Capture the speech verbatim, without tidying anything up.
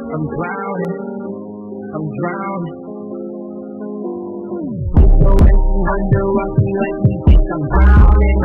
I'm drowning, I'm drowning. So if you wonder what me like me think I'm drowning.